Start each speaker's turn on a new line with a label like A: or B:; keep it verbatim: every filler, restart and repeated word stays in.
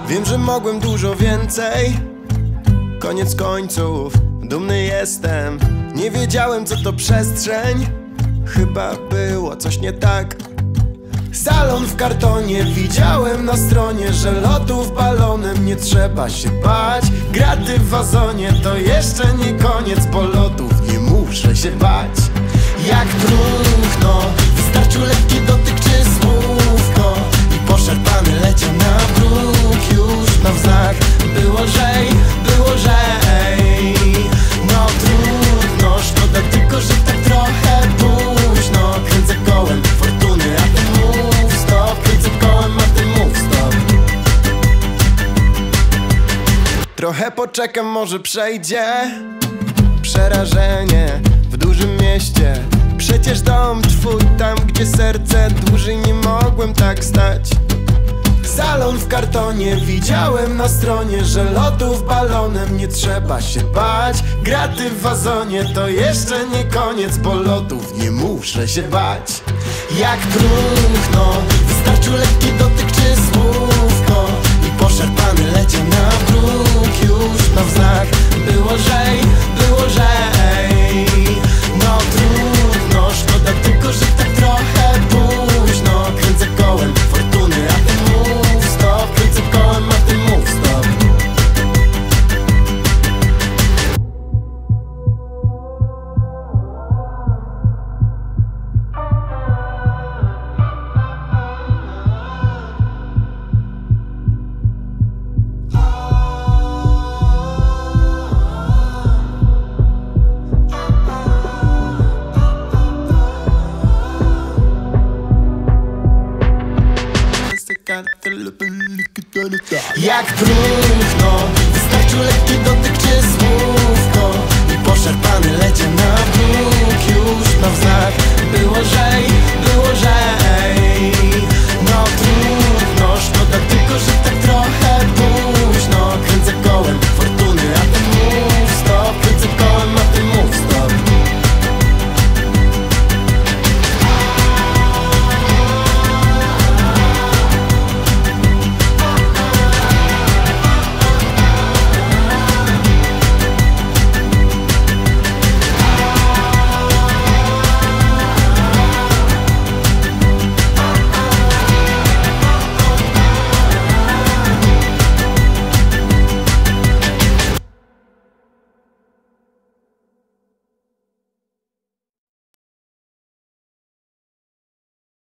A: Wiem, że mogłem dużo więcej. Koniec końców, dumny jestem. Nie wiedziałem, co to przestrzeń. Chyba było coś nie tak. Salon w kartonie, widziałem na stronie, że lotów balonem nie trzeba się bać. Graty w wazonie to jeszcze nie koniec, bo lotów nie muszę się bać. Jak próchno, wystarczył lekki dotyk czy słówko i poszarpany leciał na bruk. Już na wznak było lżej, było lżej. No trudno, szkoda tylko, że tak trochę późno. Kręcę kołem fortuny, a ty mów stop. Kręcę kołem, a ty mów stop. Trochę poczekam, może przejdzie przerażenie w dużym mieście. Przecież dom twój, tam gdzie serce, dłużej nie mogłem tak stać. Salon w kartonie, widziałem na stronie, że lotów balonem nie trzeba się bać. Graty w wazonie to jeszcze nie koniec, bo lotów nie muszę się bać. Jak próchno, wystarczył lekki dotyk czy słówko i poszarpany leciał na bruk. Już na wznak było lżej, było lżej. No trudno, szkoda tylko, że tak trochę późno. Kręcę kołem fortuny, a ty mów stop. Kręcę kołem, a ty mów stop. Jak próchno, wystarczył lekki dotyk czy słówko i poszarpany leciał na bruk. Już na wznak było lżej,